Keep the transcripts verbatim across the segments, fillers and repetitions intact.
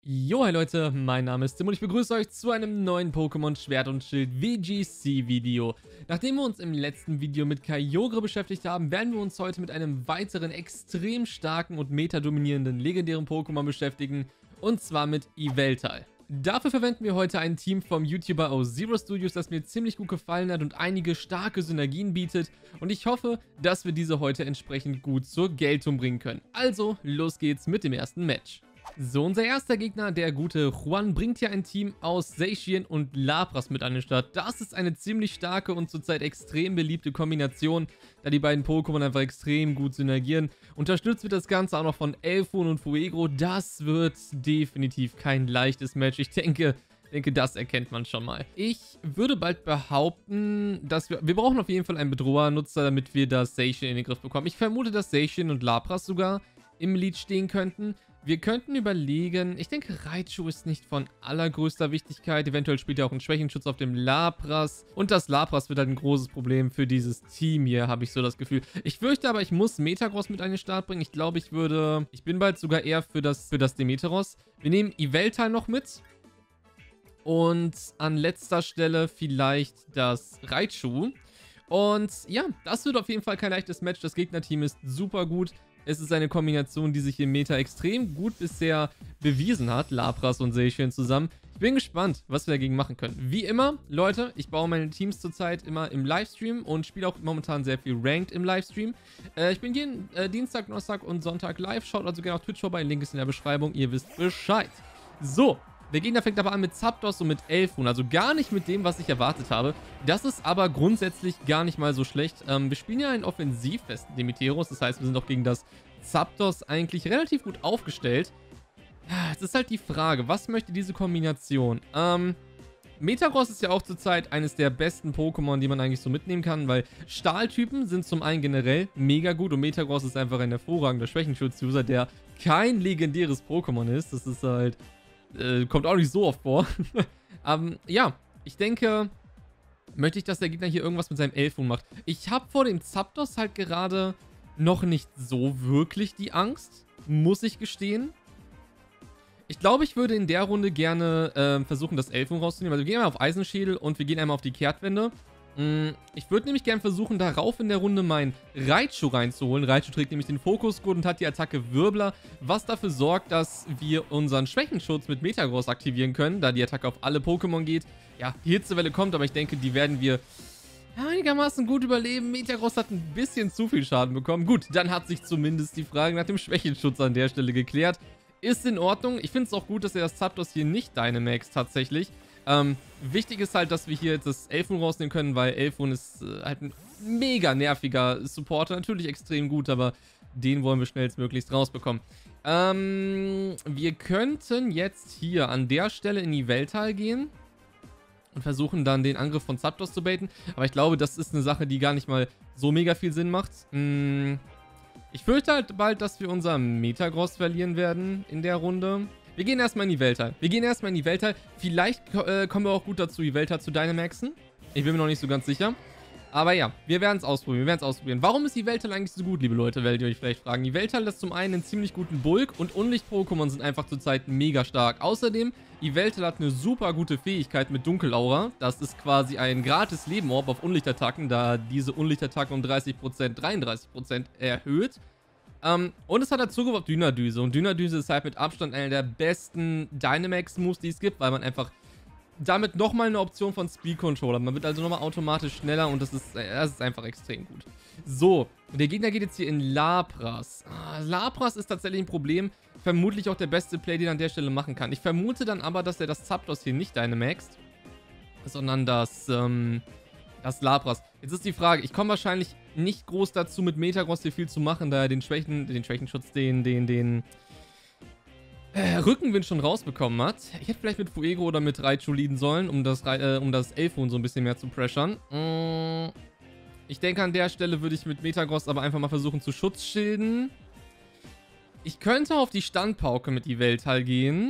Jo, hi Leute, mein Name ist Tim und ich begrüße euch zu einem neuen Pokémon Schwert und Schild V G C Video. Nachdem wir uns im letzten Video mit Kyogre beschäftigt haben, werden wir uns heute mit einem weiteren extrem starken und meta-dominierenden legendären Pokémon beschäftigen, und zwar mit Yveltal. Dafür verwenden wir heute ein Team vom YouTuber aus Zero Studios, das mir ziemlich gut gefallen hat und einige starke Synergien bietet, und ich hoffe, dass wir diese heute entsprechend gut zur Geltung bringen können. Also, los geht's mit dem ersten Match. So, unser erster Gegner, der gute Juan, bringt hier ein Team aus Zacian und Lapras mit an den Start. Das ist eine ziemlich starke und zurzeit extrem beliebte Kombination, da die beiden Pokémon einfach extrem gut synergieren. Unterstützt wird das Ganze auch noch von Elfun und Fuegro. Das wird definitiv kein leichtes Match. Ich denke... Ich denke, das erkennt man schon mal. Ich würde bald behaupten, dass wir... Wir brauchen auf jeden Fall einen Bedroher-Nutzer, damit wir das Zacian in den Griff bekommen. Ich vermute, dass Zacian und Lapras sogar im Lead stehen könnten. Wir könnten überlegen... Ich denke, Raichu ist nicht von allergrößter Wichtigkeit. Eventuell spielt er auch einen Schwächenschutz auf dem Lapras. Und das Lapras wird halt ein großes Problem für dieses Team hier, habe ich so das Gefühl. Ich fürchte aber, ich muss Metagross mit an den Start bringen. Ich glaube, ich würde... Ich bin bald sogar eher für das, für das Demeteros. Wir nehmen Yveltal noch mit. Und an letzter Stelle vielleicht das Raichu. Und ja, das wird auf jeden Fall kein leichtes Match. Das Gegnerteam ist super gut. Es ist eine Kombination, die sich im Meta extrem gut bisher bewiesen hat. Lapras und Zacian zusammen. Ich bin gespannt, was wir dagegen machen können. Wie immer, Leute, ich baue meine Teams zurzeit immer im Livestream und spiele auch momentan sehr viel Ranked im Livestream. Äh, ich bin jeden äh, Dienstag, Donnerstag und Sonntag live. Schaut also gerne auf Twitch vorbei. Link ist in der Beschreibung. Ihr wisst Bescheid. So. Der Gegner fängt aber an mit Zapdos und mit Elfun, also gar nicht mit dem, was ich erwartet habe. Das ist aber grundsätzlich gar nicht mal so schlecht. Ähm, wir spielen ja einen offensivfesten Demeteros, das heißt, wir sind auch gegen das Zapdos eigentlich relativ gut aufgestellt. Es ist halt die Frage, was möchte diese Kombination? Ähm, Metagross ist ja auch zurzeit eines der besten Pokémon, die man eigentlich so mitnehmen kann, weil Stahltypen sind zum einen generell mega gut und Metagross ist einfach ein hervorragender Schwächenschutz-User, der kein legendäres Pokémon ist. Das ist halt... Äh, kommt auch nicht so oft vor. Aber ja, ich denke, möchte ich, dass der Gegner hier irgendwas mit seinem Elfun macht. Ich habe vor dem Zapdos halt gerade noch nicht so wirklich die Angst, muss ich gestehen. Ich glaube, ich würde in der Runde gerne äh, versuchen, das Elfun rauszunehmen. Also wir gehen einmal auf Eisenschädel und wir gehen einmal auf die Kehrtwende. Ich würde nämlich gerne versuchen, darauf in der Runde mein Raichu reinzuholen. Raichu trägt nämlich den Fokusgurt und hat die Attacke Wirbler, was dafür sorgt, dass wir unseren Schwächenschutz mit Metagross aktivieren können, da die Attacke auf alle Pokémon geht. Ja, die Hitzewelle kommt, aber ich denke, die werden wir einigermaßen gut überleben. Metagross hat ein bisschen zu viel Schaden bekommen. Gut, dann hat sich zumindest die Frage nach dem Schwächenschutz an der Stelle geklärt. Ist in Ordnung. Ich finde es auch gut, dass er das Zapdos hier nicht Dynamax tatsächlich. Ähm, wichtig ist halt, dass wir hier jetzt das Elfun rausnehmen können, weil Elfun ist äh, halt ein mega nerviger Supporter. Natürlich extrem gut, aber den wollen wir schnellstmöglichst rausbekommen. Ähm, wir könnten jetzt hier an der Stelle in Yveltal gehen und versuchen dann den Angriff von Zapdos zu baiten. Aber ich glaube, das ist eine Sache, die gar nicht mal so mega viel Sinn macht. Hm, ich fürchte halt bald, dass wir unser Metagross verlieren werden in der Runde. Wir gehen erstmal in Yveltal. Wir gehen erstmal in Yveltal. Vielleicht äh, kommen wir auch gut dazu, Yveltal zu Dynamaxen. Ich bin mir noch nicht so ganz sicher. Aber ja, wir werden es ausprobieren. Wir werden es ausprobieren. Warum ist Yveltal eigentlich so gut, liebe Leute, werdet ihr euch vielleicht fragen. Yveltal ist zum einen einen ziemlich guten Bulk und Unlicht-Pokémon sind einfach zurzeit mega stark. Außerdem, Yveltal hat eine super gute Fähigkeit mit Dunkelaura. Das ist quasi ein gratis Lebenorb auf Unlichtattacken, da diese Unlichtattacken um dreißig Prozent, dreiunddreißig Prozent erhöht. Um, und es hat dazu Zugriff auf Dynadüse. Und Dynadüse ist halt mit Abstand einer der besten Dynamax-Moves, die es gibt, weil man einfach damit nochmal eine Option von Speed Control hat. Man wird also nochmal automatisch schneller und das ist, das ist einfach extrem gut. So, der Gegner geht jetzt hier in Lapras. Ah, Lapras ist tatsächlich ein Problem. Vermutlich auch der beste Play, den er an der Stelle machen kann. Ich vermute dann aber, dass er das Zapdos hier nicht Dynamaxt, sondern das, ähm... das Lapras. Jetzt ist die Frage, ich komme wahrscheinlich nicht groß dazu, mit Metagross hier viel zu machen, da er den Schwächen, den Schwächenschutz, den, den, den äh, Rückenwind schon rausbekommen hat. Ich hätte vielleicht mit Fuegro oder mit Raichu leaden sollen, um das, äh, um das Elfun so ein bisschen mehr zu pressern. Mm, ich denke, an der Stelle würde ich mit Metagross aber einfach mal versuchen zu Schutzschilden. Ich könnte auf die Standpauke mit Yveltal gehen.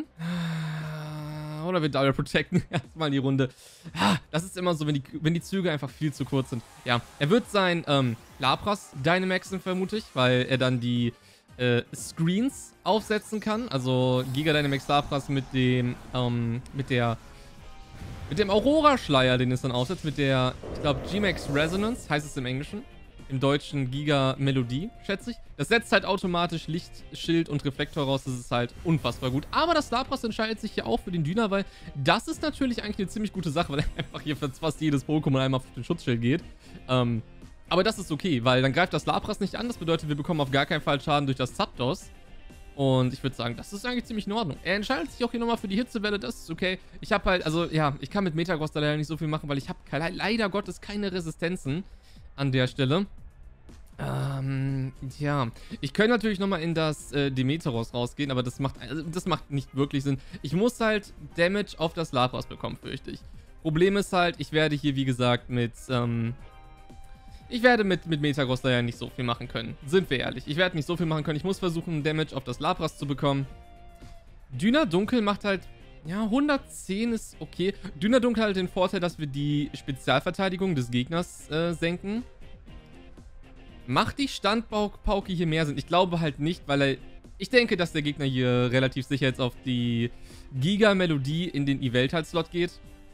Oder wir Double Protecten erstmal die Runde. Das ist immer so, wenn die, wenn die Züge einfach viel zu kurz sind. Ja, er wird sein ähm, Lapras Dynamaxen, vermute ich, weil er dann die äh, Screens aufsetzen kann. Also Giga Dynamax Lapras mit dem, ähm, mit der, mit dem Aurora-Schleier, den es dann aufsetzt, mit der, ich glaube, G-Max Resonance, heißt es im Englischen. Im Deutschen Giga Melodie, schätze ich. Das setzt halt automatisch Licht, Schild und Reflektor raus. Das ist halt unfassbar gut. Aber das Lapras entscheidet sich hier auch für den Düner, weil das ist natürlich eigentlich eine ziemlich gute Sache, weil er einfach hier für fast jedes Pokémon einmal auf den Schutzschild geht. Ähm, aber das ist okay, weil dann greift das Lapras nicht an. Das bedeutet, wir bekommen auf gar keinen Fall Schaden durch das Zapdos. Und ich würde sagen, das ist eigentlich ziemlich in Ordnung. Er entscheidet sich auch hier nochmal für die Hitzewelle, das ist okay. Ich habe halt, also ja, ich kann mit Metagross da leider nicht so viel machen, weil ich habe leider Gottes keine Resistenzen an der Stelle. Ähm, ja. Ich könnte natürlich nochmal in das äh, Demeteros rausgehen, aber das macht, also, das macht nicht wirklich Sinn. Ich muss halt Damage auf das Lapras bekommen, fürchte ich. Problem ist halt, ich werde hier, wie gesagt, mit, ähm... Ich werde mit, mit Metagross da ja nicht so viel machen können. Sind wir ehrlich. Ich werde nicht so viel machen können. Ich muss versuchen, Damage auf das Lapras zu bekommen. Düner Dunkel macht halt... Ja, hundertzehn ist okay. Düner Dunkel hat den Vorteil, dass wir die Spezialverteidigung des Gegners äh, senken. Macht die Standpauke hier mehr Sinn? Ich glaube halt nicht, weil er... Ich denke, dass der Gegner hier relativ sicher jetzt auf die Giga-Melodie in den Yveltal-Slot geht.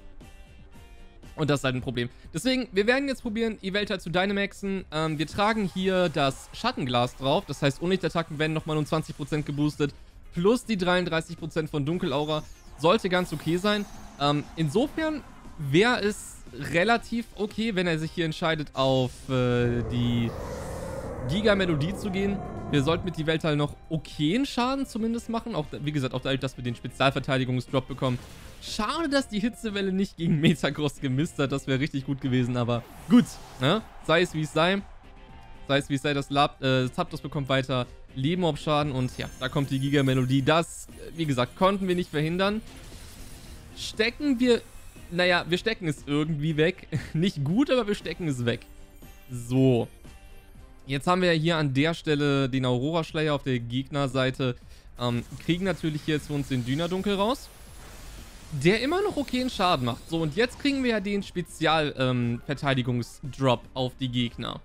Und das ist halt ein Problem. Deswegen, wir werden jetzt probieren, Yveltal zu Dynamaxen. Ähm, wir tragen hier das Schattenglas drauf. Das heißt, Unlichtattacken werden nochmal um zwanzig Prozent geboostet. Plus die dreiunddreißig Prozent von Dunkelaura. Sollte ganz okay sein. Ähm, insofern wäre es relativ okay, wenn er sich hier entscheidet, auf äh, die Giga-Melodie zu gehen. Wir sollten mit Yveltal noch okayen Schaden zumindest machen. Auch, wie gesagt, auch dadurch, dass wir den Spezialverteidigungsdrop bekommen. Schade, dass die Hitzewelle nicht gegen Metagross gemisst hat. Das wäre richtig gut gewesen, aber gut. Ne? Sei es wie es sei. Sei es wie es sei, das Lab, äh, Zapdos bekommt weiter Leben auf Schaden. Und ja, da kommt die Giga-Melodie. Das, wie gesagt, konnten wir nicht verhindern. Stecken wir... Naja, wir stecken es irgendwie weg. Nicht gut, aber wir stecken es weg. So. Jetzt haben wir ja hier an der Stelle den Aurora-Schleier auf der Gegnerseite. Ähm, kriegen natürlich hier jetzt für uns den Düner-Dunkel raus. Der immer noch okayen Schaden macht. So, und jetzt kriegen wir ja den Spezial-Verteidigungsdrop ähm, auf die Gegner.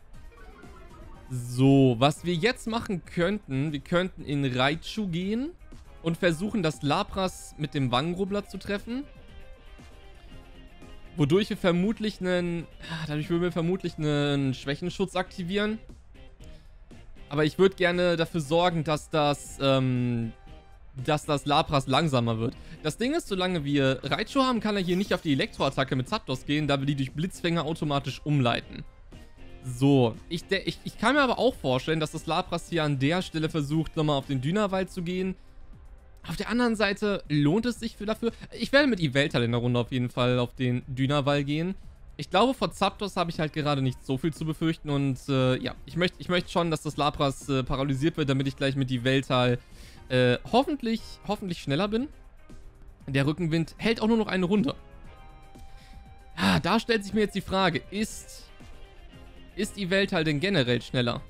So, was wir jetzt machen könnten, wir könnten in Raichu gehen und versuchen, das Lapras mit dem Wangenrubbler zu treffen. Wodurch wir vermutlich einen... Dadurch würden wir vermutlich einen Schwächenschutz aktivieren. Aber ich würde gerne dafür sorgen, dass das... Ähm, dass das Lapras langsamer wird. Das Ding ist, solange wir Raichu haben, kann er hier nicht auf die Elektroattacke mit Zapdos gehen, da wir die durch Blitzfänger automatisch umleiten. So, ich, ich, ich kann mir aber auch vorstellen, dass das Lapras hier an der Stelle versucht, nochmal auf den Dünawald zu gehen. Auf der anderen Seite lohnt es sich für dafür. Ich werde mit Yveltal in der Runde auf jeden Fall auf den Dünawald gehen. Ich glaube, vor Zapdos habe ich halt gerade nicht so viel zu befürchten und äh, ja, ich möchte ich möchte schon, dass das Lapras äh, paralysiert wird, damit ich gleich mit Yveltal äh, hoffentlich, hoffentlich schneller bin. Der Rückenwind hält auch nur noch eine Runde. Ah, da stellt sich mir jetzt die Frage, ist, ist Yveltal denn generell schneller?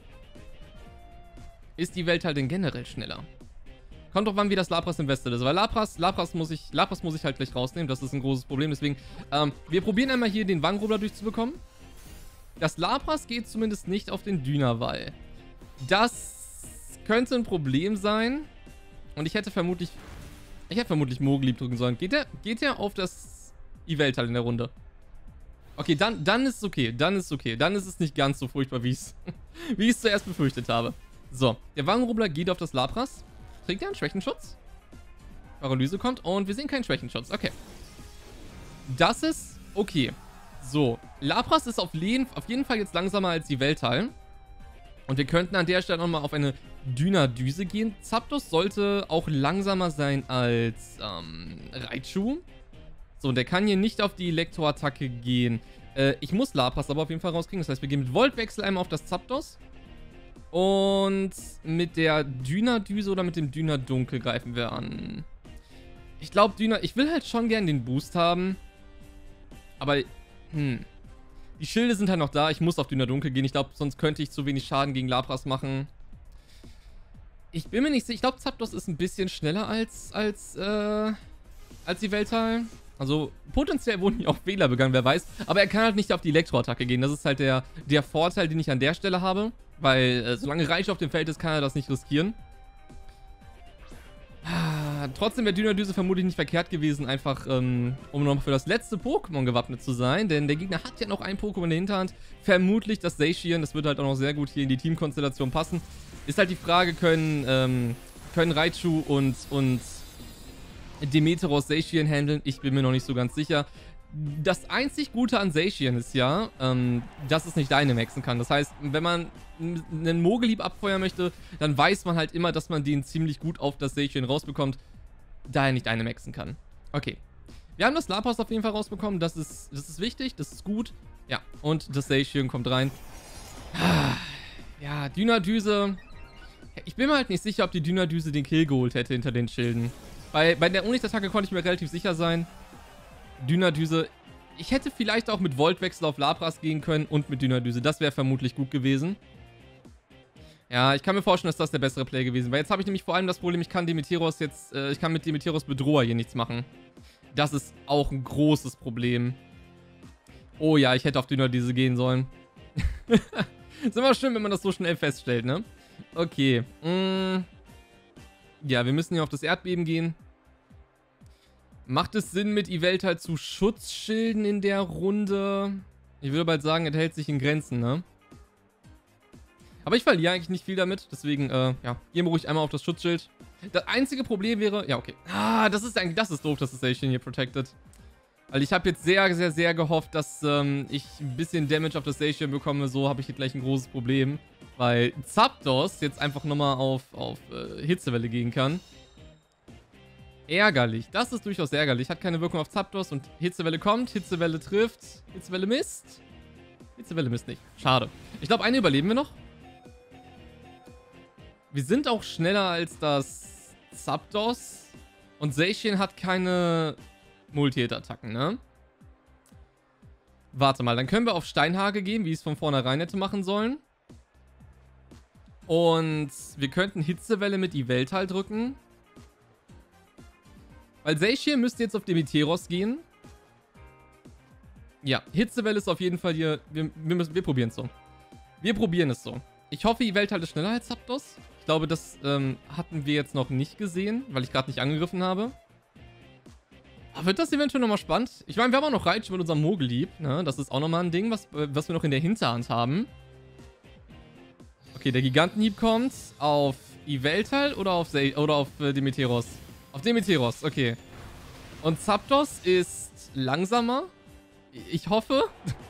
Ist Yveltal denn generell schneller? Kommt doch wann, wie das Lapras invested ist. Weil Lapras, Lapras muss ich, Lapras muss ich halt gleich rausnehmen. Das ist ein großes Problem. Deswegen, ähm, wir probieren einmal hier den Wangenrubbler durchzubekommen. Das Lapras geht zumindest nicht auf den Dünawall. Das könnte ein Problem sein. Und ich hätte vermutlich, ich hätte vermutlich Mogli drücken sollen. Geht der, geht der auf das Yveltal in der Runde? Okay, dann, dann ist es okay. Dann ist es okay. Dann ist es nicht ganz so furchtbar, wie ich es wie ich es zuerst befürchtet habe. So, der Wangenrubbler geht auf das Lapras. Kriegt er einen Schwächenschutz? Paralyse kommt und wir sehen keinen Schwächenschutz. Okay. Das ist okay. So, Lapras ist auf jeden, auf jeden Fall jetzt langsamer als Yveltal. Und wir könnten an der Stelle nochmal auf eine Dünadüse gehen. Zapdos sollte auch langsamer sein als ähm, Raichu. So, und der kann hier nicht auf die Elektroattacke gehen. Äh, ich muss Lapras aber auf jeden Fall rauskriegen. Das heißt, wir gehen mit Voltwechsel einmal auf das Zapdos. Und mit der Dünadüse oder mit dem Dünadunkel greifen wir an. Ich glaube, Düna... Ich will halt schon gern den Boost haben. Aber, hm... Die Schilde sind halt noch da. Ich muss auf Dünadunkel gehen. Ich glaube, sonst könnte ich zu wenig Schaden gegen Lapras machen. Ich bin mir nicht sicher. Ich glaube, Zapdos ist ein bisschen schneller als, als, äh, als Yveltal. Also, potenziell wurden hier auch Fehler begangen, wer weiß. Aber er kann halt nicht auf die Elektroattacke gehen. Das ist halt der, der Vorteil, den ich an der Stelle habe. Weil äh, solange Raichu auf dem Feld ist, kann er das nicht riskieren. Ah, trotzdem wäre Dynadüse vermutlich nicht verkehrt gewesen, einfach ähm, um noch für das letzte Pokémon gewappnet zu sein. Denn der Gegner hat ja noch ein Pokémon in der Hinterhand. Vermutlich das Zacian, das würde halt auch noch sehr gut hier in die Teamkonstellation passen. Ist halt die Frage, können, ähm, können Raichu und, und Demeteros Zacian handeln? Ich bin mir noch nicht so ganz sicher. Das einzig Gute an Zacian ist ja, ähm, dass es nicht Dynamaxen kann. Das heißt, wenn man einen Mogelhieb abfeuern möchte, dann weiß man halt immer, dass man den ziemlich gut auf das Zacian rausbekommt, da er nicht Dynamaxen kann. Okay. Wir haben das Lapras auf jeden Fall rausbekommen. Das ist, das ist wichtig, das ist gut. Ja, und das Zacian kommt rein. Ja, Dynadüse. Ich bin mir halt nicht sicher, ob die Dynadüse den Kill geholt hätte hinter den Schilden. Bei, bei der Unlichtattacke konnte ich mir relativ sicher sein. Dynadüse. Ich hätte vielleicht auch mit Voltwechsel auf Lapras gehen können und mit Dynadüse. Das wäre vermutlich gut gewesen. Ja, ich kann mir vorstellen, dass das der bessere Play gewesen wäre. Jetzt habe ich nämlich vor allem das Problem, ich kann Demeteros jetzt, äh, ich kann mit Demeteros Bedroher hier nichts machen. Das ist auch ein großes Problem. Oh ja, ich hätte auf Dynadüse gehen sollen. Ist immer schön, wenn man das so schnell feststellt, ne? Okay. Mm. Ja, wir müssen hier auf das Erdbeben gehen. Macht es Sinn, mit Yveltal zu Schutzschilden in der Runde? Ich würde bald sagen, es hält sich in Grenzen, ne? Aber ich verliere eigentlich nicht viel damit. Deswegen, äh, ja, gehen wir ruhig einmal auf das Schutzschild. Das einzige Problem wäre... Ja, okay. Ah, das ist eigentlich... Das ist doof, dass das Zacian hier protected. Weil ich habe jetzt sehr, sehr, sehr gehofft, dass ähm, ich ein bisschen Damage auf das Zacian bekomme. So habe ich hier gleich ein großes Problem. Weil Zapdos jetzt einfach nochmal auf, auf äh, Hitzewelle gehen kann. Ärgerlich. Das ist durchaus ärgerlich. Hat keine Wirkung auf Zapdos und Hitzewelle kommt. Hitzewelle trifft. Hitzewelle misst. Hitzewelle misst nicht. Schade. Ich glaube, eine überleben wir noch. Wir sind auch schneller als das Zapdos. Und Zacian hat keine Multi-Hit-Attacken, ne? Warte mal, dann können wir auf Steinhage gehen, wie ich es von vornherein hätte machen sollen. Und wir könnten Hitzewelle mit Yveltal drücken. Weil Zacian müsste jetzt auf Demeteros gehen. Ja, Hitzewelle ist auf jeden Fall hier... Wir, wir, müssen, wir probieren es so. Wir probieren es so. Ich hoffe, Yveltal ist schneller als Zapdos. Ich glaube, das ähm, hatten wir jetzt noch nicht gesehen, weil ich gerade nicht angegriffen habe. Aber wird das eventuell nochmal spannend? Ich meine, wir haben auch noch Raichu mit unserem Mogelhieb. Ne? Das ist auch nochmal ein Ding, was, was wir noch in der Hinterhand haben. Okay, der Gigantenhieb kommt auf Yveltal oder auf, Ze oder auf äh, Demeteros? Auf Demeteros, okay. Und Zapdos ist langsamer. Ich hoffe.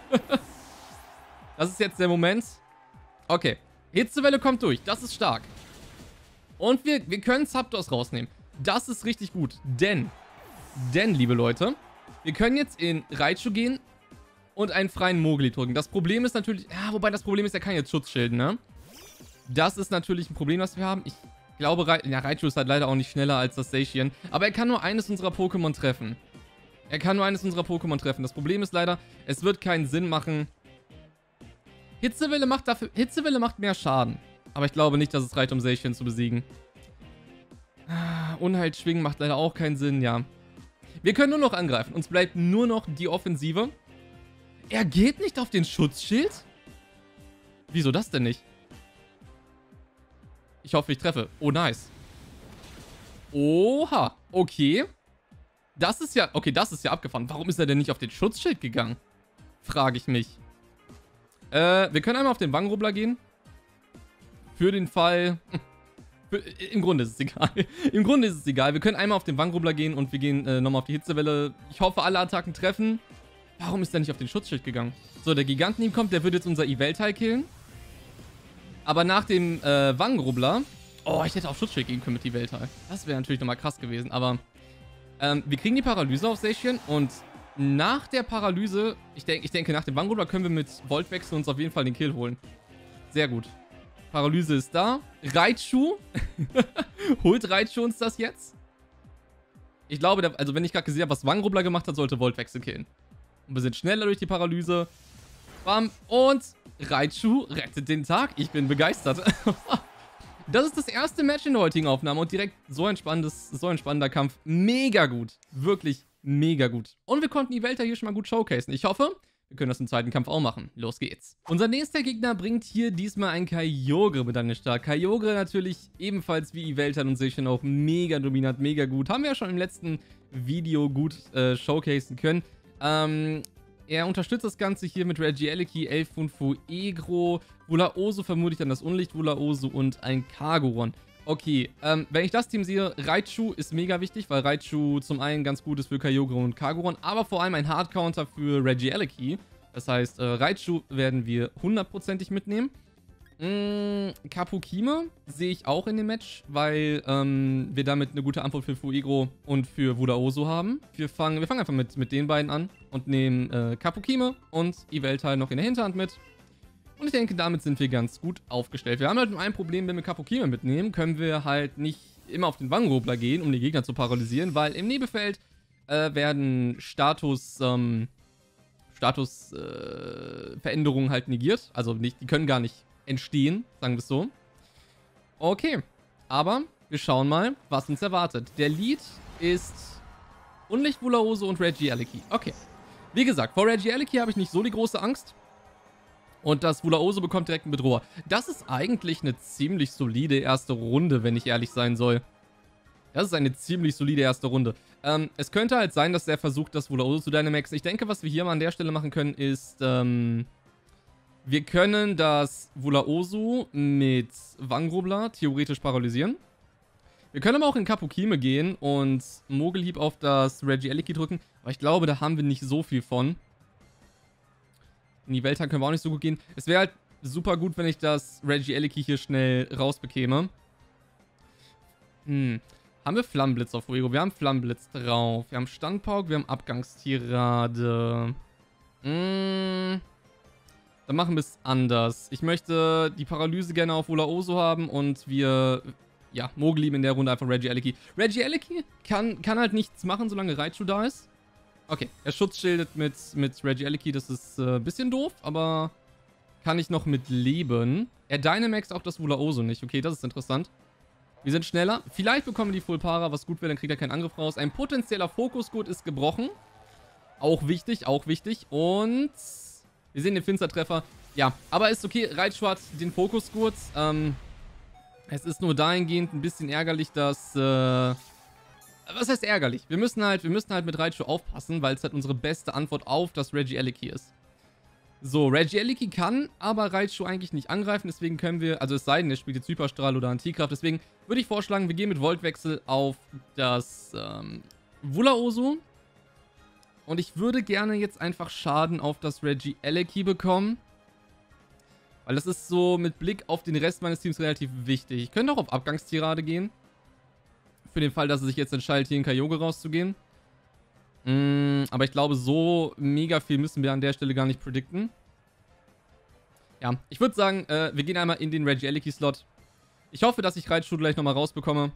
Das ist jetzt der Moment. Okay. Hitzewelle kommt durch. Das ist stark. Und wir, wir können Zapdos rausnehmen. Das ist richtig gut. Denn, denn, liebe Leute, wir können jetzt in Raichu gehen und einen freien Mogli drücken. Das Problem ist natürlich... Ja, wobei das Problem ist, er kann jetzt Schutzschilden, ne? Das ist natürlich ein Problem, was wir haben. Ich glaube, Ra ja, Raichu ist halt leider auch nicht schneller als das Zacian. Aber er kann nur eines unserer Pokémon treffen. Er kann nur eines unserer Pokémon treffen. Das Problem ist leider, es wird keinen Sinn machen... Hitzewelle macht dafür... Hitzewelle macht mehr Schaden. Aber ich glaube nicht, dass es reicht, um Zacian zu besiegen. Unheilschwingen macht leider auch keinen Sinn, ja. Wir können nur noch angreifen. Uns bleibt nur noch die Offensive. Er geht nicht auf den Schutzschild? Wieso das denn nicht? Ich hoffe, ich treffe. Oh, nice. Oha. Okay. Das ist ja... Okay, das ist ja abgefahren. Warum ist er denn nicht auf den Schutzschild gegangen? Frage ich mich. Äh, wir können einmal auf den Wangenrubbler gehen. Für den Fall... Für, Im Grunde ist es egal. Im Grunde ist es egal. Wir können einmal auf den Wangenrubbler gehen und wir gehen äh, nochmal auf die Hitzewelle. Ich hoffe, alle Attacken treffen. Warum ist er nicht auf den Schutzschild gegangen? So, der Gigantenhieb kommt. Der wird jetzt unser Yveltal killen. Aber nach dem äh, Wangenrubbler... Oh, ich hätte auf Schutzschild gehen können mit Yveltal. Das wäre natürlich nochmal krass gewesen. Aber ähm, wir kriegen die Paralyse auf Zacian und... Nach der Paralyse, ich, denk, ich denke, nach dem Wangenrubbler können wir mit Voltwechsel uns auf jeden Fall den Kill holen. Sehr gut. Paralyse ist da. Raichu. Holt Raichu uns das jetzt? Ich glaube, der, also wenn ich gerade gesehen habe, was Wangenrubbler gemacht hat, sollte Voltwechsel killen. Und wir sind schneller durch die Paralyse. Bam. Und Raichu rettet den Tag. Ich bin begeistert. Das ist das erste Match in der heutigen Aufnahme und direkt so ein spannendes, so ein spannender Kampf. Mega gut. Wirklich mega gut. Und wir konnten Yveltal hier schon mal gut showcasen. Ich hoffe, Wir können das im zweiten Kampf auch machen. Los geht's. Unser nächster Gegner bringt hier diesmal ein Kyogre mit an den Start. Kyogre natürlich ebenfalls wie Yveltal und Seichen auch mega dominant, mega gut. Haben wir ja schon im letzten Video gut äh, showcasen können. Ähm... Er unterstützt das Ganze hier mit Regieleki, Elfun, Fuegro, Vulaoso, vermutlich dann das Unlicht-Vulaoso und ein Cargoron. Okay, ähm, wenn ich das Team sehe, Raichu ist mega wichtig, weil Raichu zum einen ganz gut ist für Kyogre und Cargoron, aber vor allem ein Hard-Counter für Regieleki. Das heißt, äh, Raichu werden wir hundertprozentig mitnehmen. Mm, Kapukime sehe ich auch in dem Match, weil ähm, wir damit eine gute Antwort für Fuegro und für Vulaoso haben. Wir fangen, wir fangen einfach mit, mit den beiden an und nehmen äh, Kapukime und Yveltal noch in der Hinterhand mit. Und ich denke, damit sind wir ganz gut aufgestellt. Wir haben halt nur ein Problem, wenn wir Kapukime mitnehmen, können wir halt nicht immer auf den Wangenrobler gehen, um die Gegner zu paralysieren, weil im Nebelfeld äh, werden Status, ähm, Statusveränderungen äh, halt negiert. Also nicht, die können gar nicht entstehen, sagen wir es so. Okay, aber wir schauen mal, was uns erwartet. Der Lead ist Unlicht, Vulaoso und Regieleki. Okay, wie gesagt, vor Regieleki habe ich nicht so die große Angst. Und das Vulaoso bekommt direkt einen Bedroher. Das ist eigentlich eine ziemlich solide erste Runde, wenn ich ehrlich sein soll. Das ist eine ziemlich solide erste Runde. Ähm, es könnte halt sein, dass der versucht, das Vulaoso zu Dynamaxen. Ich denke, was wir hier mal an der Stelle machen können, ist, ähm... wir können das Vulaoso mit Wangenrobler theoretisch paralysieren. Wir können aber auch in Kapukime gehen und Mogelhieb auf das Regieleki drücken. Aber ich glaube, da haben wir nicht so viel von. In die Yveltal können wir auch nicht so gut gehen. Es wäre halt super gut, wenn ich das Regieleki hier schnell rausbekäme. Hm. Haben wir Flammenblitz auf Fuego? Wir haben Flammenblitz drauf. Wir haben Standpauk, wir haben Abgangstirade. Hm. Dann machen wir es anders. Ich möchte die Paralyse gerne auf Vulaoso haben und wir, ja, Mogelhieb in der Runde einfach Regieleki. Regieleki kann, kann halt nichts machen, solange Raichu da ist. Okay, er schutzschildet mit, mit Regieleki, das ist ein äh, bisschen doof, aber kann ich noch mit leben. Er Dynamaxt auch das Vulaoso nicht. Okay, das ist interessant. Wir sind schneller. Vielleicht bekommen wir die Full Para, was gut wäre, dann kriegt er keinen Angriff raus. Ein potenzieller Fokusgurt ist gebrochen. Auch wichtig, auch wichtig. Und wir sehen den Finstertreffer. Ja, aber ist okay. Raichu hat den Fokusgurt. Ähm, es ist nur dahingehend ein bisschen ärgerlich, dass... Äh, was heißt ärgerlich? Wir müssen halt, wir müssen halt mit Raichu aufpassen, weil es halt unsere beste Antwort auf das Regieleki ist. So, Regieleki kann aber Raichu eigentlich nicht angreifen, deswegen können wir, also es sei denn, er spielt jetzt Hyperstrahl oder Antikraft, deswegen würde ich vorschlagen, wir gehen mit Voltwechsel auf das ähm, Vulaoso. Und ich würde gerne jetzt einfach Schaden auf das Regieleki bekommen. Weil das ist so mit Blick auf den Rest meines Teams relativ wichtig. Ich könnte auch auf Abgangstirade gehen. Für den Fall, dass er sich jetzt entscheidet, hier in Kyogre rauszugehen. Mm, aber ich glaube, so mega viel müssen wir an der Stelle gar nicht predikten. Ja, ich würde sagen, äh, wir gehen einmal in den Regieleki-Slot. Ich hoffe, dass ich Raichu gleich nochmal rausbekomme.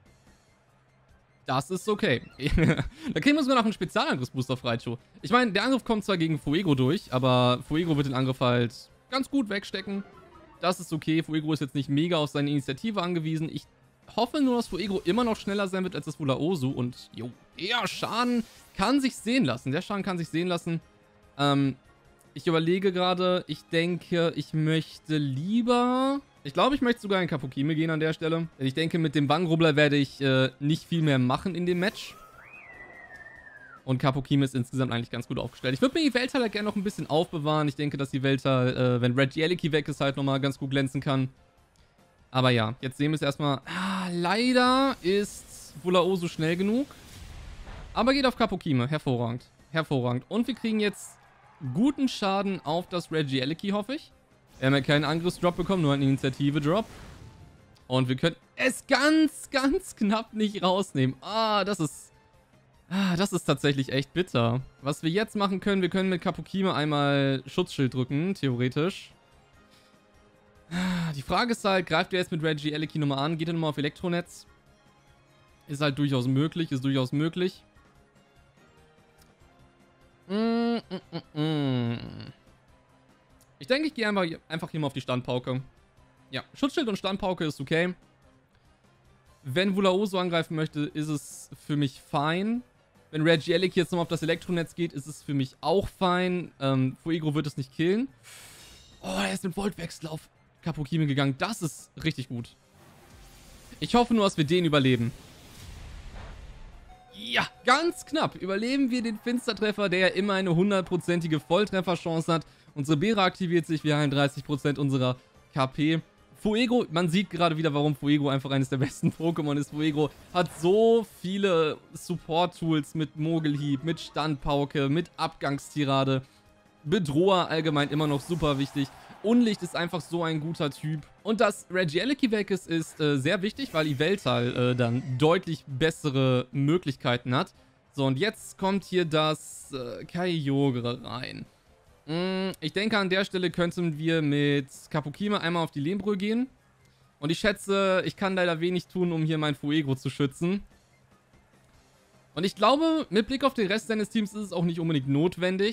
Das ist okay. Da kriegen wir sogar noch einen Spezialangriffsboost auf Raichu. Ich meine, der Angriff kommt zwar gegen Fuegro durch, aber Fuegro wird den Angriff halt ganz gut wegstecken. Das ist okay. Fuegro ist jetzt nicht mega auf seine Initiative angewiesen. Ich hoffe nur, dass Fuegro immer noch schneller sein wird als das Vulaoso. Und, jo, der Schaden kann sich sehen lassen. Der Schaden kann sich sehen lassen. Ähm, ich überlege gerade, ich denke, ich möchte lieber... Ich glaube, ich möchte sogar in Kapukime gehen an der Stelle. Denn ich denke, mit dem Wangenrubbler werde ich äh, nicht viel mehr machen in dem Match. Und Kapukime ist insgesamt eigentlich ganz gut aufgestellt. Ich würde mir die Yveltal halt gerne noch ein bisschen aufbewahren. Ich denke, dass die Yveltal, äh, wenn Regieleki weg ist, halt nochmal ganz gut glänzen kann. Aber ja, jetzt sehen wir es erstmal. Ah, leider ist Vulaoso schnell genug. Aber geht auf Kapukime. Hervorragend. Hervorragend. Und wir kriegen jetzt guten Schaden auf das Regieleki, hoffe ich. Wir haben ja keinen Angriffsdrop bekommen, nur einen Initiative-Drop. Und wir können es ganz, ganz knapp nicht rausnehmen. Ah, das ist... Ah, das ist tatsächlich echt bitter. Was wir jetzt machen können, wir können mit Kapukime einmal Schutzschild drücken, theoretisch. Die Frage ist halt, greift er jetzt mit Regieleki nochmal an? Geht er nochmal auf Elektronetz? Ist halt durchaus möglich, ist durchaus möglich. Mm, mm, mm, mm. Ich denke, ich gehe einfach, einfach hier mal auf die Standpauke. Ja, Schutzschild und Standpauke ist okay. Wenn Vulaoso angreifen möchte, ist es für mich fein. Wenn Regieleki jetzt nochmal auf das Elektronetz geht, ist es für mich auch fein. Ähm, Fuego wird es nicht killen. Oh, er ist mit Voltwechsel auf Kapokime gegangen. Das ist richtig gut. Ich hoffe nur, dass wir den überleben. Ja, ganz knapp überleben wir den Finstertreffer, der ja immer eine hundertprozentige Volltrefferchance hat. Unsere Beere aktiviert sich, wir heilen dreißig Prozent unserer K P. Fuego, man sieht gerade wieder, warum Fuego einfach eines der besten Pokémon ist. Fuego hat so viele Support-Tools mit Mogelhieb, mit Standpauke, mit Abgangstirade. Bedroher allgemein immer noch super wichtig. Unlicht ist einfach so ein guter Typ. Und dass Regieleki weg ist, ist äh, sehr wichtig, weil Yveltal äh, dann deutlich bessere Möglichkeiten hat. So, und jetzt kommt hier das äh, Kyogre rein. Mm, ich denke, an der Stelle könnten wir mit Kapokime einmal auf die Lehmbrühe gehen. Und ich schätze, ich kann leider wenig tun, um hier mein Fuego zu schützen. Und ich glaube, mit Blick auf den Rest seines Teams ist es auch nicht unbedingt notwendig.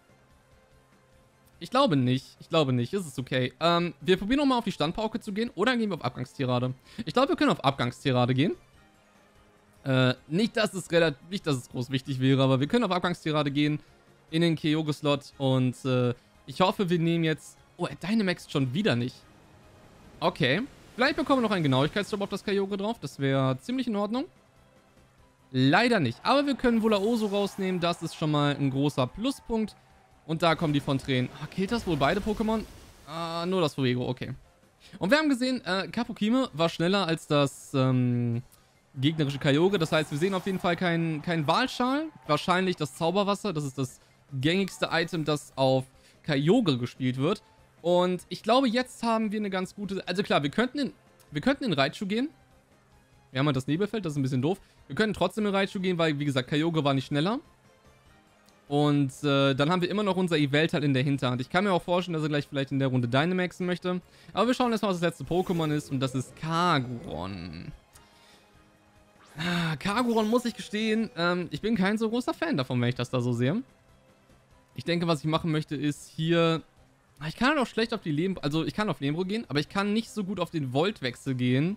Ich glaube nicht. Ich glaube nicht. Es ist okay. Ähm, wir probieren nochmal auf die Standpauke zu gehen. Oder gehen wir auf Abgangstirade. Ich glaube, wir können auf Abgangstirade gehen. Äh, nicht, dass es relativ, nicht, dass es groß wichtig wäre, aber wir können auf Abgangstirade gehen. In den Kyogre-Slot. Und äh, ich hoffe, wir nehmen jetzt... Oh, er Dynamaxt schon wieder nicht. Okay. Vielleicht bekommen wir noch einen Genauigkeitsjob auf das Kyogre drauf. Das wäre ziemlich in Ordnung. Leider nicht. Aber wir können Volaoso rausnehmen. Das ist schon mal ein großer Pluspunkt. Und da kommen die von Tränen. Ah, killt das wohl beide Pokémon? Ah, nur das Fuego, okay. Und wir haben gesehen, äh, Kapokime war schneller als das ähm, gegnerische Kyogre. Das heißt, wir sehen auf jeden Fall keinen kein Walschal. Wahrscheinlich das Zauberwasser. Das ist das gängigste Item, das auf Kyogre gespielt wird. Und ich glaube, jetzt haben wir eine ganz gute... Also klar, wir könnten in, wir könnten in Raichu gehen. Wir haben halt das Nebelfeld, das ist ein bisschen doof. Wir können trotzdem in Raichu gehen, weil, wie gesagt, Kyogre war nicht schneller. Und äh, dann haben wir immer noch unser Yveltal in der Hinterhand. Ich kann mir auch vorstellen, dass er gleich vielleicht in der Runde Dynamaxen möchte. Aber wir schauen erstmal, was das letzte Pokémon ist. Und das ist Kaguron. Ah, Kaguron, muss ich gestehen, ähm, ich bin kein so großer Fan davon, wenn ich das da so sehe. Ich denke, was ich machen möchte, ist hier... Ich kann halt auch schlecht auf die Leben... Also, ich kann auf Lehmbro gehen, aber ich kann nicht so gut auf den Voltwechsel gehen.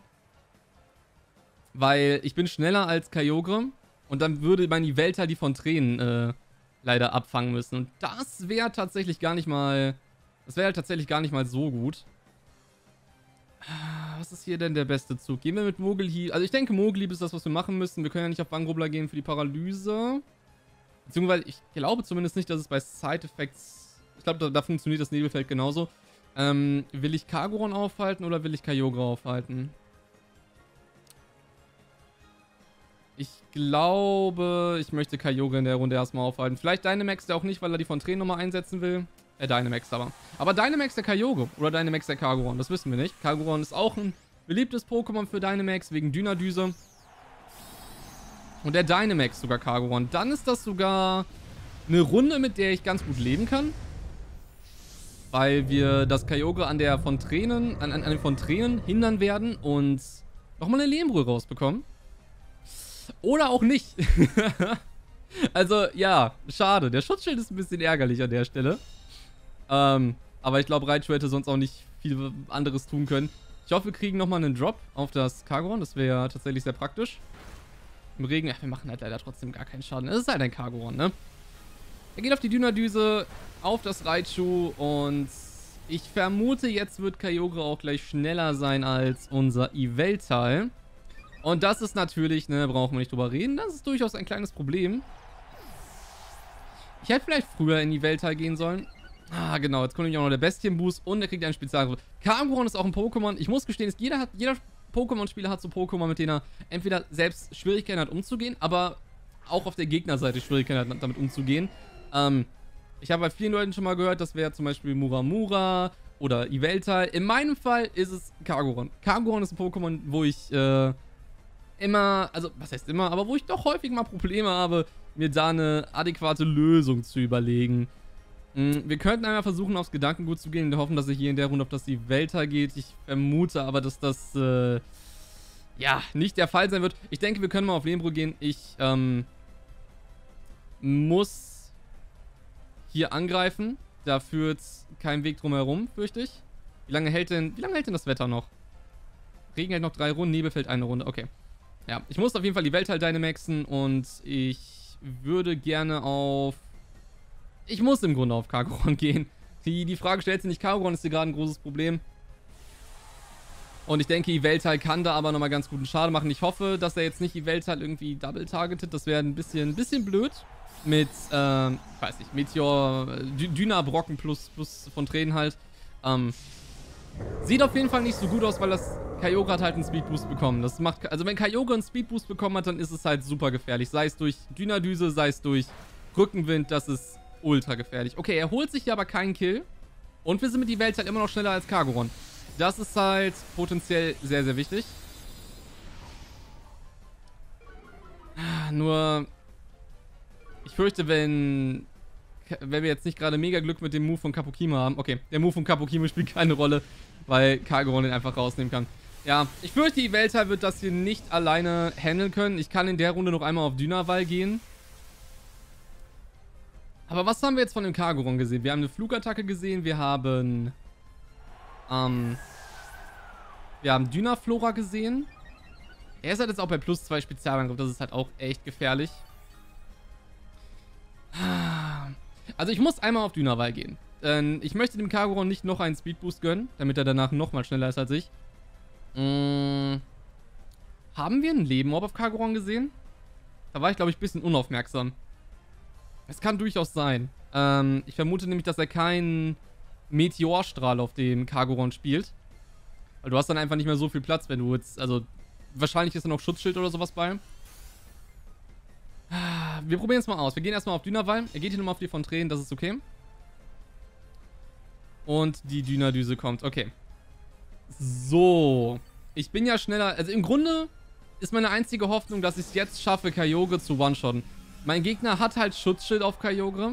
Weil ich bin schneller als Kyogre. Und dann würde mein Yveltal die von Tränen... Äh, leider abfangen müssen. Und das wäre tatsächlich gar nicht mal... Das wäre halt tatsächlich gar nicht mal so gut. Was ist hier denn der beste Zug? Gehen wir mit Mogelhieb... Also ich denke, Mogelhieb ist das, was wir machen müssen. Wir können ja nicht auf Wangrobler gehen für die Paralyse. Beziehungsweise, ich glaube zumindest nicht, dass es bei Side-Effects... Ich glaube, da, da funktioniert das Nebelfeld genauso. Ähm, will ich Kaguron aufhalten oder will ich Kyogre aufhalten? Ich glaube, ich möchte Kyogre in der Runde erstmal aufhalten. Vielleicht Dynamax, der auch nicht, weil er die von Tränen nochmal einsetzen will. Äh, Dynamax aber. Aber Dynamax der Kyogre oder Dynamax der Kaguron, das wissen wir nicht. Kaguron ist auch ein beliebtes Pokémon für Dynamax wegen Dynadüse. Und der Dynamax sogar Kaguron. Dann ist das sogar eine Runde, mit der ich ganz gut leben kann. Weil wir das Kyogre an der von Tränen, an, an, an den von Tränen hindern werden und nochmal eine Lehmbrühe rausbekommen. Oder auch nicht. Also, ja, schade. Der Schutzschild ist ein bisschen ärgerlich an der Stelle. Ähm, aber ich glaube, Raichu hätte sonst auch nicht viel anderes tun können. Ich hoffe, wir kriegen nochmal einen Drop auf das Kaguron. Das wäre ja tatsächlich sehr praktisch. Im Regen, ach, wir machen halt leider trotzdem gar keinen Schaden. Es ist halt ein Kaguron, ne? Er geht auf die Dynadüse, auf das Raichu und ich vermute, jetzt wird Kyogre auch gleich schneller sein als unser Yveltal. Und das ist natürlich, ne, brauchen wir nicht drüber reden, das ist durchaus ein kleines Problem. Ich hätte vielleicht früher in die Yveltal gehen sollen. Ah, genau, jetzt kommt nämlich auch noch der Bestienboost und er kriegt einen Spezialangriff. Kaguron ist auch ein Pokémon, ich muss gestehen, ist, jeder, hat, jeder Pokémon-Spieler hat so Pokémon, mit denen er entweder selbst Schwierigkeiten hat umzugehen, aber auch auf der Gegnerseite Schwierigkeiten hat, damit umzugehen. Ähm, ich habe bei vielen Leuten schon mal gehört, das wäre zum Beispiel Muramura oder Yveltal. In meinem Fall ist es Kaguron. Kaguron ist ein Pokémon, wo ich, äh, immer, also was heißt immer, aber wo ich doch häufig mal Probleme habe, mir da eine adäquate Lösung zu überlegen. Wir könnten einmal versuchen, aufs Gedankengut zu gehen und hoffen, dass er hier in der Runde auf das Yveltal geht. Ich vermute aber, dass das, äh, ja, nicht der Fall sein wird. Ich denke, wir können mal auf Lehmbro gehen. Ich, ähm, muss hier angreifen. Da führt kein Weg drum herum, fürchte ich. Wie lange hält denn, wie lange hält denn das Wetter noch? Regen hält noch drei Runden, Nebel fällt eine Runde, okay. Ja, ich muss auf jeden Fall die Yveltal Dynamaxen und ich würde gerne auf... Ich muss im Grunde auf Kargoron gehen. Die, die Frage stellt sich nicht, Kargoron ist hier gerade ein großes Problem. Und ich denke, Yveltal kann da aber nochmal ganz guten Schaden machen. Ich hoffe, dass er jetzt nicht Yveltal irgendwie double-targetet. Das wäre ein bisschen, ein bisschen blöd. Mit, ähm, ich weiß nicht, Meteor, Dyna-Brocken plus, plus von Tränen halt. Ähm, sieht auf jeden Fall nicht so gut aus, weil das Kyogre hat halt einen Speedboost bekommen. Das macht, also wenn Kyogre einen Speedboost bekommen hat, dann ist es halt super gefährlich. Sei es durch Dynadüse, sei es durch Rückenwind, das ist ultra gefährlich. Okay, er holt sich hier aber keinen Kill. Und wir sind mit Yveltal halt immer noch schneller als Kargoron. Das ist halt potenziell sehr, sehr wichtig. Nur, ich fürchte, wenn, wenn wir jetzt nicht gerade mega Glück mit dem Move von Kapokima haben. Okay, der Move von Kapokima spielt keine Rolle, weil Kargoron den einfach rausnehmen kann. Ja, ich fürchte, Yveltal wird das hier nicht alleine handeln können. Ich kann in der Runde noch einmal auf Dynawall gehen. Aber was haben wir jetzt von dem Kargoron gesehen? Wir haben eine Flugattacke gesehen, wir haben... Ähm, wir haben Dynaflora gesehen. Er ist halt jetzt auch bei plus zwei Spezialangriff. Das ist halt auch echt gefährlich. Also ich muss einmal auf Dynawall gehen. Ähm, ich möchte dem Kargoron nicht noch einen Speedboost gönnen, damit er danach nochmal schneller ist als ich. Ähm, haben wir einen Lebenmob auf Kargoron gesehen? Da war ich, glaube ich, ein bisschen unaufmerksam. Es kann durchaus sein. Ähm, ich vermute nämlich, dass er keinen Meteorstrahl auf dem Kargoron spielt. Weil du hast dann einfach nicht mehr so viel Platz, wenn du jetzt, also wahrscheinlich ist da noch Schutzschild oder sowas bei. Wir probieren es mal aus. Wir gehen erstmal auf Dynawall. Er geht hier nochmal auf die von Tränen, das ist okay. Und die Dynadüse kommt, okay. So. Ich bin ja schneller, also im Grunde ist meine einzige Hoffnung, dass ich es jetzt schaffe, Kyogre zu one-shotten. Mein Gegner hat halt Schutzschild auf Kyogre.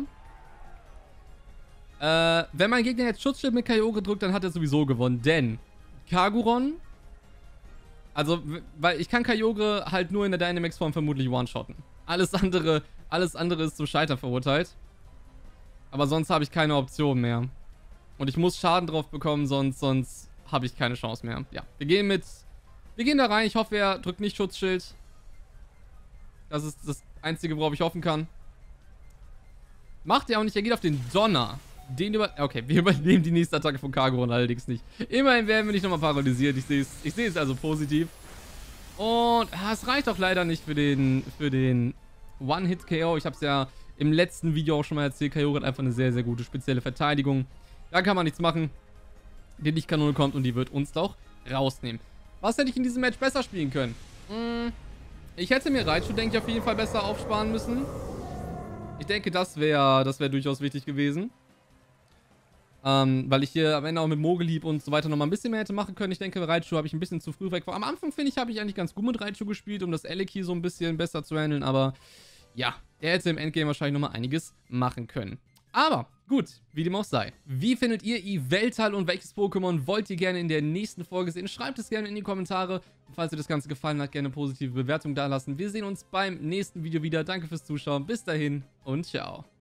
Äh, wenn mein Gegner jetzt Schutzschild mit Kyogre drückt, dann hat er sowieso gewonnen. Denn Kargoron, also, weil ich kann Kyogre halt nur in der Dynamax-Form vermutlich one-shotten. Alles andere, alles andere ist zum Scheitern verurteilt. Aber sonst habe ich keine Option mehr. Und ich muss Schaden drauf bekommen, sonst, sonst habe ich keine Chance mehr. Ja, wir gehen mit, wir gehen da rein. Ich hoffe, er drückt nicht Schutzschild. Das ist das Einzige, worauf ich hoffen kann. Macht er auch nicht, er geht auf den Donner. Den über... Okay, wir übernehmen die nächste Attacke von Kargoron allerdings nicht. Immerhin werden wir nicht nochmal paralysiert. Ich sehe es ich sehe es also positiv. Und ah, es reicht auch leider nicht für den, für den One-Hit-K O. Ich habe es ja im letzten Video auch schon mal erzählt. Kyogre hat einfach eine sehr, sehr gute spezielle Verteidigung. Da kann man nichts machen. Die Lichtkanone kommt und die wird uns doch rausnehmen. Was hätte ich in diesem Match besser spielen können? Hm, ich hätte mir Raichu, denke ich, auf jeden Fall besser aufsparen müssen. Ich denke, das wäre das wäre durchaus wichtig gewesen. Ähm, weil ich hier am Ende auch mit Mogelhieb und so weiter nochmal ein bisschen mehr hätte machen können. Ich denke, Raichu habe ich ein bisschen zu früh weg. Am Anfang, finde ich, habe ich eigentlich ganz gut mit Raichu gespielt, um das Eleki so ein bisschen besser zu handeln. Aber ja, er hätte im Endgame wahrscheinlich nochmal einiges machen können. Aber gut, wie dem auch sei. Wie findet ihr Yveltal und welches Pokémon wollt ihr gerne in der nächsten Folge sehen? Schreibt es gerne in die Kommentare. Und falls euch das Ganze gefallen hat, gerne eine positive Bewertung dalassen. Wir sehen uns beim nächsten Video wieder. Danke fürs Zuschauen. Bis dahin und ciao.